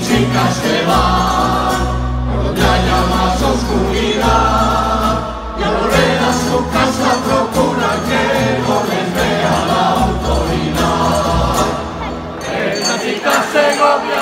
chicas se van, por donde haya más oscuridad, y al volver a su casa procura que no les vea la autoridad. Esa chica Segovia